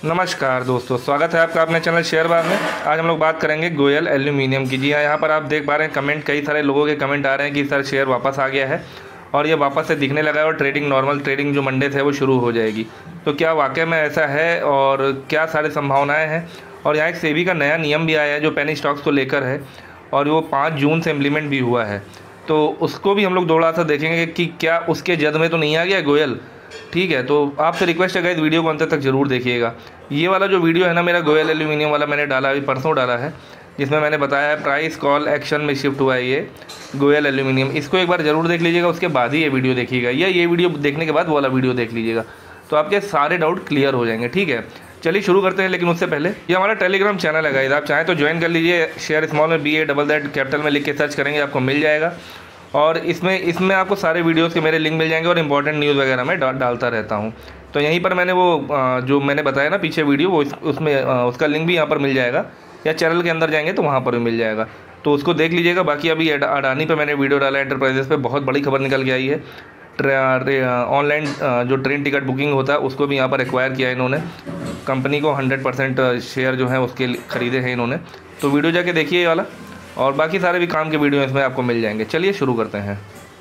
नमस्कार दोस्तों, स्वागत है आपका अपने चैनल शेयर बाजार में। आज हम लोग बात करेंगे गोयल एल्यूमिनियम की। जी हाँ, यहाँ पर आप देख पा रहे हैं कमेंट, कई सारे लोगों के कमेंट आ रहे हैं कि सर शेयर वापस आ गया है और ये वापस से दिखने लगा है और ट्रेडिंग, नॉर्मल ट्रेडिंग जो मंडे से वो शुरू हो जाएगी। तो क्या वाकई में ऐसा है और क्या सारी संभावनाएँ हैं? और यहाँ एक सेबी का नया नियम भी आया है जो पेनी स्टॉक्स को लेकर है और वो 5 जून से इम्प्लीमेंट भी हुआ है। तो उसको भी हम लोग थोड़ा सा देखेंगे कि क्या उसके जद में तो नहीं आ गया गोयल। ठीक है, तो आपसे रिक्वेस्ट है गाइस, वीडियो को अंत तक जरूर देखिएगा। ये वाला जो वीडियो है ना, मेरा गोयल एल्यूमिनियम वाला मैंने डाला, अभी परसों डाला है, जिसमें मैंने बताया है प्राइस कॉल एक्शन में शिफ्ट हुआ है ये गोयल एल्यूमिनियम। इसको एक बार ज़रूर देख लीजिएगा, उसके बाद ही ये वीडियो देखिएगा, या ये वीडियो देखने के बाद वो वाला वीडियो देख लीजिएगा, तो आपके सारे डाउट क्लियर हो जाएंगे। ठीक है, चलिए शुरू करते हैं। लेकिन उससे पहले ये हमारा टेलीग्राम चैनल है गाइस, आप चाहें तो ज्वाइन कर लीजिए। शेयर स्मॉल में BA कैपिटल में लिख के सर्च करेंगे, आपको मिल जाएगा। और इसमें आपको सारे वीडियोस के मेरे लिंक मिल जाएंगे और इंपॉर्टेंट न्यूज़ वगैरह मैं डालता रहता हूँ। तो यहीं पर मैंने वो जो मैंने बताया ना पीछे वीडियो, वो उसमें उसका लिंक भी यहाँ पर मिल जाएगा, या चैनल के अंदर जाएंगे तो वहाँ पर भी मिल जाएगा, तो उसको देख लीजिएगा। बाकी अभी अडानी पे मैंने वीडियो डाला, एंटरप्राइजेस पे बहुत बड़ी खबर निकल के आई है। ऑनलाइन जो ट्रेन टिकट बुकिंग होता है उसको भी यहाँ पर एक्वायर किया है इन्होंने। कंपनी को 100% शेयर जो है उसके ख़रीदे हैं इन्होंने। तो वीडियो जाके देखिए ये वाला, और बाकी सारे भी काम के वीडियो इसमें आपको मिल जाएंगे। चलिए शुरू करते हैं।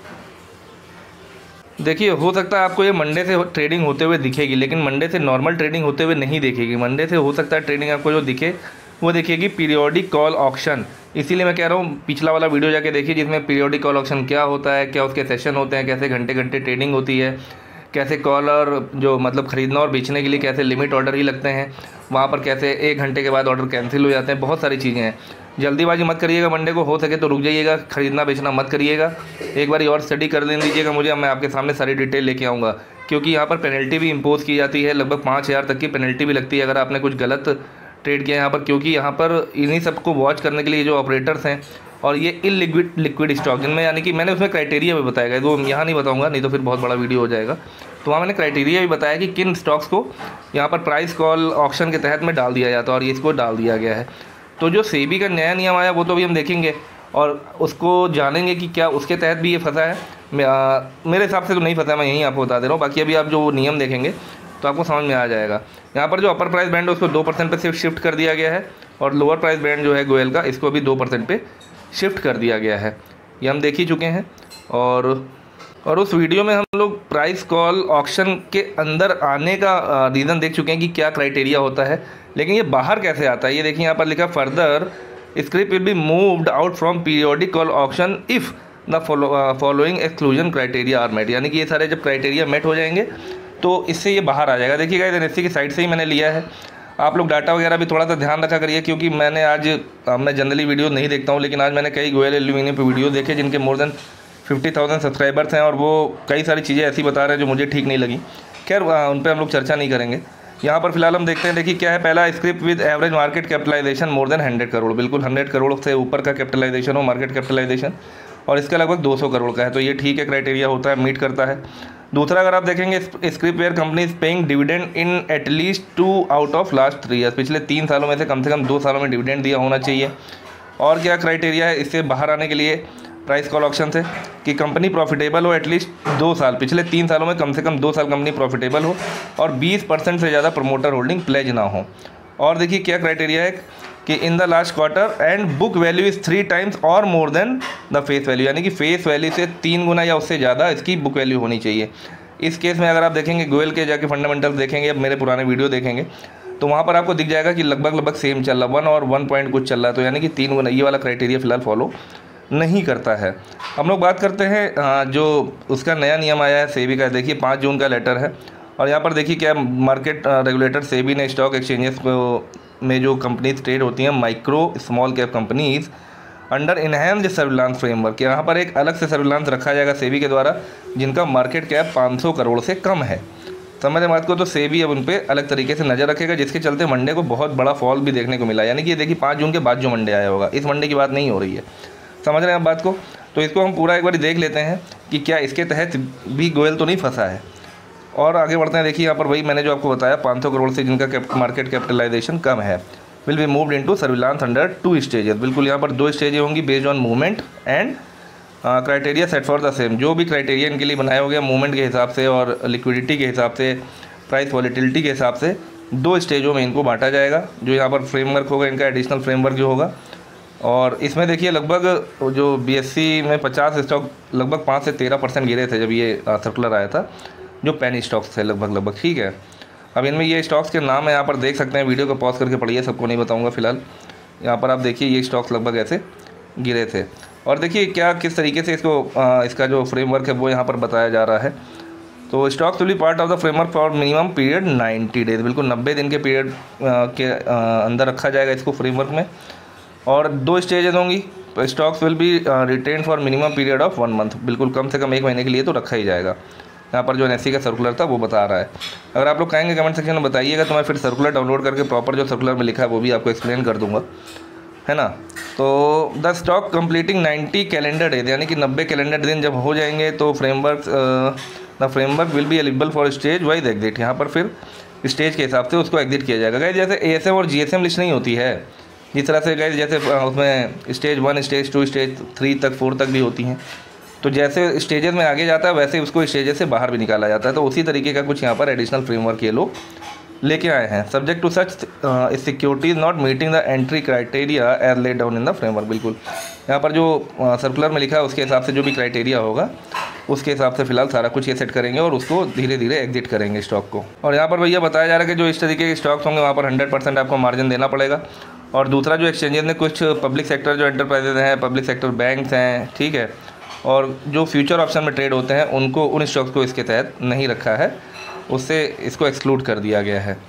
देखिए, हो सकता है आपको ये मंडे से ट्रेडिंग होते हुए दिखेगी, लेकिन मंडे से नॉर्मल ट्रेडिंग होते हुए नहीं दिखेगी। मंडे से हो सकता है ट्रेडिंग आपको जो दिखे वो दिखेगी पीरियोडिक कॉल ऑक्शन। इसीलिए मैं कह रहा हूँ पिछला वाला वीडियो जाके देखिए, जिसमें पीरियोडिक कॉल ऑक्शन क्या होता है, क्या उसके सेशन होते हैं, कैसे घंटे घंटे ट्रेडिंग होती है, कैसे कॉल और जो मतलब ख़रीदना और बेचने के लिए कैसे लिमिट ऑर्डर ही लगते हैं, वहाँ पर कैसे 1 घंटे के बाद ऑर्डर कैंसिल हो जाते हैं। बहुत सारी चीज़ें हैं। जल्दीबाजी मत करिएगा, मंडे को हो सके तो रुक जाइएगा, ख़रीदना बेचना मत करिएगा। एक बार और स्टडी कर लीजिएगा मुझे, मैं आपके सामने सारी डिटेल लेके आऊँगा, क्योंकि यहाँ पर पेनल्टी भी इम्पोज़ की जाती है। लगभग 5000 तक की पेनल्टी भी लगती है अगर आपने कुछ गलत ट्रेड किया यहाँ पर, क्योंकि यहाँ पर इन्हीं सबको वॉच करने के लिए जो ऑपरेटर्स हैं, और ये लिक्विड स्टॉक जिनमें, यानी कि मैंने उसमें क्राइटेरिया भी बताया गया, वो यहाँ नहीं बताऊँगा, नहीं तो फिर बहुत बड़ा वीडियो हो जाएगा। तो वहाँ मैंने क्राइटेरिया भी बताया कि किन स्टॉक्स को यहाँ पर प्राइस कॉल ऑक्शन के तहत में डाल दिया जाता है, और ये इसको डाल दिया गया है। तो जो सेबी का नया नियम आया वो तो अभी हम देखेंगे और उसको जानेंगे कि क्या उसके तहत भी ये फंसा है। मेरे हिसाब से तो नहीं फंसा, मैं यहीं आपको बता दे रहा हूँ। बाकी अभी आप जो नियम देखेंगे तो आपको समझ में आ जाएगा। यहाँ पर जो अपर प्राइस बैंड है उसको 2% पे सिर्फ शिफ्ट कर दिया गया है, और लोअर प्राइस बैंड जो है गोयल का, इसको भी 2% पे शिफ्ट कर दिया गया है। ये हम देख ही चुके हैं। और उस वीडियो में हम लोग प्राइस कॉल ऑक्शन के अंदर आने का रीज़न देख चुके हैं कि क्या क्राइटेरिया होता है। लेकिन ये बाहर कैसे आता है, ये देखिए यहाँ पर लिखा, further script will be moved out from periodic call auction if the following exclusion criteria are met. यानी कि ये सारे जब क्राइटेरिया मेट हो जाएंगे तो इससे ये बाहर आ जाएगा। देखिएगा, एनएससी की साइट से ही मैंने लिया है। आप लोग डाटा वगैरह भी थोड़ा सा ध्यान रखा करिए, क्योंकि मैं जनरली वीडियो नहीं देखता हूँ, लेकिन आज मैंने कई गोयल एल्यूमिनियम पे वीडियो देखे जिनके मोर देन 50,000 सब्सक्राइबर्स हैं, और वो कई सारी चीज़ें ऐसी बता रहे हैं जो मुझे ठीक नहीं लगी। खैर, उन पर हम लोग चर्चा नहीं करेंगे। यहाँ पर फिलहाल हम देखते हैं। देखिए क्या है, पहला script with average market capitalization more than 100 crore. बिल्कुल 100 करोड़ से ऊपर का कैपिटलाइजेशन हो, मार्केट कैपिटलाइजेशन, और इसका लगभग 200 करोड़ का है, तो ये ठीक है, क्राइटेरिया होता है, मीट करता है। दूसरा, अगर आप देखेंगे, script where company is paying dividend in at least 2 out of last 3 years. पिछले 3 सालों में से कम 2 सालों में डिविडेंड दिया होना चाहिए। और क्या क्राइटेरिया है इससे बाहर आने के लिए प्राइस कॉल ऑक्शन से, कि कंपनी प्रॉफिटेबल हो एटलीस्ट 2 साल, पिछले 3 सालों में कम से कम 2 साल कंपनी प्रॉफिटेबल हो, और 20% से ज़्यादा प्रमोटर होल्डिंग प्लेज ना हो। और देखिए क्या क्राइटेरिया है कि in the last quarter end book value is 3 times और more than the face value, यानी कि फेस वैल्यू से 3 गुना या उससे ज़्यादा इसकी बुक वैल्यू होनी चाहिए। इस केस में अगर आप देखेंगे गोयल के जाके फंडामेंटल्स देखेंगे, अब मेरे पुराने वीडियो देखेंगे, तो वहाँ पर आपको दिख जाएगा कि लगभग सेम चल रहा, 1 और 1 पॉइंट कुछ चल रहा है, तो यानी कि 3 गुना। ये वाला क्राइटेरिया फिलहाल फॉलो नहीं करता है। हम लोग बात करते हैं जो उसका नया नियम आया है सेबी का। देखिए 5 जून का लेटर है, और यहाँ पर देखिए क्या, मार्केट रेगुलेटर सेबी ने स्टॉक एक्सचेंजेस में जो कंपनीज ट्रेड होती हैं, micro small cap companies, under enhanced surveillance framework, यहाँ पर एक अलग से सर्विलांस रखा जाएगा सेबी के द्वारा, जिनका मार्केट कैप 500 करोड़ से कम है। समझ बात को, तो सेबी अब उन पर अलग तरीके से नज़र रखेगा, जिसके चलते मंडे को बहुत बड़ा फॉल भी देखने को मिला। यानी कि ये देखिए 5 जून के बाद जो मंडे आया होगा, इस मंडे की बात नहीं हो रही है। समझ रहे हैं आप बात को? तो इसको हम पूरा एक बार देख लेते हैं कि क्या इसके तहत भी गोयल तो नहीं फंसा है, और आगे बढ़ते हैं। देखिए यहाँ पर वही मैंने जो आपको बताया, 500 करोड़ से जिनका मार्केट कैपिटलाइजेशन कम है, will be moved into surveillance under 2 stages. बिल्कुल यहाँ पर 2 स्टेजें होंगी, based on movement and criteria set for the same. जो भी क्राइटेरिया इनके लिए बनाया हो गया मूवमेंट के हिसाब से और लिक्विडिटी के हिसाब से, प्राइस वॉलेटिलिटी के हिसाब से, 2 स्टेजों में इनको बांटा जाएगा। जो यहाँ पर फ्रेमवर्क होगा इनका एडिशनल फ्रेमवर्क जो होगा, और इसमें देखिए लगभग जो BSE में 50 स्टॉक लगभग 5 से 13% गिरे थे जब ये सर्कुलर आया था, जो पेनी स्टॉक्स थे लगभग। ठीक है, अब इनमें ये स्टॉक्स के नाम है यहाँ पर देख सकते हैं, वीडियो को पॉज करके पढ़िए, सबको नहीं बताऊँगा फिलहाल। यहाँ पर आप देखिए ये स्टॉक्स लगभग ऐसे गिरे थे, और देखिए क्या किस तरीके से इसका जो फ्रेमवर्क है वो यहाँ पर बताया जा रहा है। तो stocks will be part of the framework for minimum period 90 days, बिल्कुल 90 दिन के पीरियड के अंदर रखा जाएगा इसको फ्रेमवर्क में, और 2 स्टेजेज होंगी। Stocks will be retained for minimum period of 1 month, बिल्कुल कम से कम 1 महीने के लिए तो रखा ही जाएगा। यहाँ पर जो NSE का सर्कुलर था वो बता रहा है। अगर आप लोग कहेंगे कमेंट सेक्शन में बताइएगा तो मैं फिर सर्कुलर डाउनलोड करके प्रॉपर जो सर्कुलर में लिखा है वो भी आपको एक्सप्लेन कर दूँगा, है ना। तो the stock completing 90 calendar days, यानी कि 90 कैलेंडर दिन जब हो जाएंगे तो the framework will be eligible for stage wise exit. यहाँ पर फिर स्टेज के हिसाब से उसको एग्जिट किया जाएगा। गाइस जैसे ASM और GSM लिस्ट नहीं होती है, जिस तरह से गाइस जैसे उसमें स्टेज 1, स्टेज 2, स्टेज 3 तक 4 तक भी होती हैं, तो जैसे स्टेजेस में आगे जाता है वैसे उसको स्टेजेस से बाहर भी निकाला जाता है। तो उसी तरीके का कुछ यहाँ पर एडिशनल फ्रेमवर्क ये लोग लेके आए हैं। Subject to such securities not meeting the entry criteria as laid down in the framework, बिल्कुल यहाँ पर जो सर्कुलर में लिखा है उसके हिसाब से जो भी क्राइटेरिया होगा उसके हिसाब से फिलहाल सारा कुछ ये सेट करेंगे और उसको धीरे धीरे एग्जिट करेंगे स्टॉक को। और यहाँ पर भैया बताया जा रहा है कि जो इस तरीके के स्टॉक्स होंगे वहाँ पर 100% आपको मार्जिन देना पड़ेगा। और दूसरा जो एक्सचेंजेस में कुछ पब्लिक सेक्टर जो एंटरप्राइजेज हैं, पब्लिक सेक्टर बैंक्स हैं, ठीक है, और जो फ्यूचर ऑप्शन में ट्रेड होते हैं उनको, उन स्टॉक्स को इसके तहत नहीं रखा है, उससे इसको एक्सक्लूड कर दिया गया है।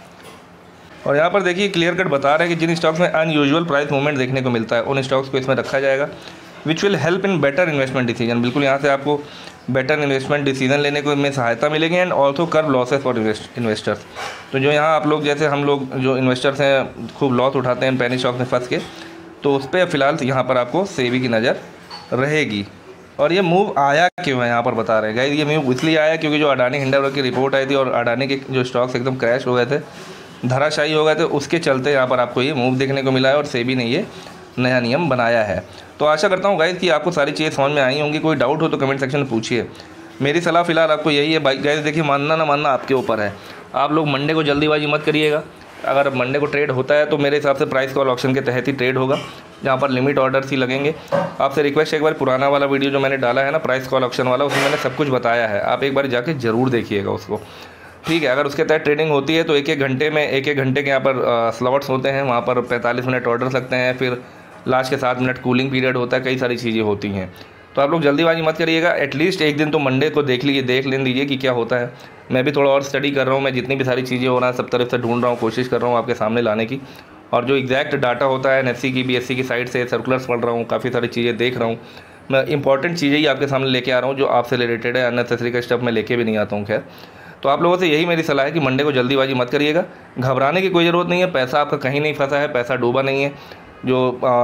और यहाँ पर देखिए क्लियर कट बता रहे हैं कि जिन स्टॉक्स में अनयूजुअल प्राइस मूवमेंट देखने को मिलता है उन स्टॉक्स को इसमें रखा जाएगा, which will help in better investment decision. बिल्कुल यहाँ से आपको बेटर इन्वेस्टमेंट डिसीजन लेने को में सहायता मिलेगी, and also curb losses for investors. तो जो यहाँ आप लोग जैसे हम लोग जो इन्वेस्टर्स हैं खूब लॉस उठाते हैं पेनी स्टॉक में फंस के, तो उस पर फिलहाल यहाँ पर आपको सेबी की नज़र रहेगी। और ये मूव आया क्यों है यहाँ पर बता रहे हैं गाइस, ये मूव इसलिए आया क्योंकि जो अडानी हिंडनबर्ग की रिपोर्ट आई थी और अडानी के जो स्टॉक्स एकदम क्रैश हो गए थे, धराशायी हो गए थे, उसके चलते यहाँ पर आपको ये मूव देखने को मिला है और सेबी ने ये नया नियम बनाया है। तो आशा करता हूँ गाइस कि आपको सारी चीज़ें समझ में आई होंगी। कोई डाउट हो तो कमेंट सेक्शन में पूछिए। मेरी सलाह फिलहाल आपको यही है गाइस, देखिए मानना ना मानना आपके ऊपर है। आप लोग मंडे को जल्दीबाजी मत करिएगा। अगर मंडे को ट्रेड होता है तो मेरे हिसाब से प्राइस कॉल ऑप्शन के तहत ही ट्रेड होगा, जहाँ पर लिमिट ऑर्डर्स ही लगेंगे। आपसे रिक्वेस्ट है एक बार पुराना वाला वीडियो जो मैंने डाला है ना प्राइस कॉल ऑप्शन वाला, उसमें मैंने सब कुछ बताया है, आप एक बार जाके ज़रूर देखिएगा उसको, ठीक है। अगर उसके तहत ट्रेडिंग होती है तो एक घंटे में एक घंटे के यहाँ पर स्लॉट्स होते हैं, वहाँ पर 45 मिनट ऑर्डर्स लगते हैं, फिर लास्ट के 7 मिनट कूलिंग पीरियड होता है, कई सारी चीज़ें होती हैं। तो आप लोग जल्दीबाजी मत करिएगा, एटलीस्ट एक दिन तो मंडे को देख लेने दीजिए कि क्या होता है। मैं भी थोड़ा और स्टडी कर रहा हूँ, मैं जितनी भी सारी चीज़ें हो रहा है सब तरफ से ढूंढ रहा हूँ, कोशिश कर रहा हूँ आपके सामने लाने की। और जो एग्जैक्ट डाटा होता है NSE की, BSE की साइड से सर्कुलर्स पढ़ रहा हूँ, काफ़ी सारी चीज़ें देख रहा हूँ, मैं इंपॉर्टेंट चीज़ें ही आपके सामने लेके आ रहा हूँ जो आपसे रिलेटेड है। अननेसेसरी का स्टफ मैं लेके भी नहीं आता हूँ। खैर, तो आप लोगों से यही मेरी सलाह है कि मंडे को जल्दीबाजी मत करिएगा, घबराने की कोई ज़रूरत नहीं है, पैसा आपका कहीं नहीं फंसा है, पैसा डूबा नहीं है। जो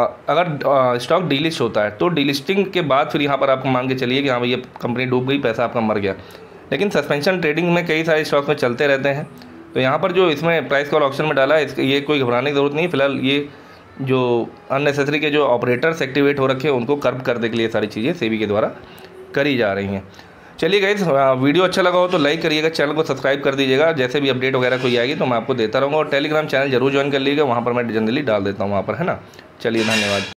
अगर स्टॉक डीलिस्ट होता है तो डीलिस्टिंग के बाद फिर यहाँ पर आप मान के चलिए कि हाँ भैया कंपनी डूब गई, पैसा आपका मर गया। लेकिन सस्पेंशन ट्रेडिंग में कई सारे स्टॉक्स में चलते रहते हैं, तो यहाँ पर जो इसमें प्राइस कॉल ऑप्शन में डाला है ये कोई घबराने की ज़रूरत नहीं है। फिलहाल ये जो अननेसेसरी के जो ऑपरेटर्स एक्टिवेट हो रखे हैं उनको कर्व करने के लिए सारी चीज़ें सेबी के द्वारा करी जा रही हैं। चलिए गाइस, वीडियो अच्छा लगा हो तो लाइक करिएगा, चैनल को सब्सक्राइब कर दीजिएगा, जैसे भी अपडेट वगैरह कोई आएगी तो मैं आपको देता रहूँगा। और टेलीग्राम चैनल जरूर ज्वाइन कर लीजिएगा, वहाँ पर मैं जनरली डाल देता हूँ वहाँ पर, है ना। चलिए धन्यवाद।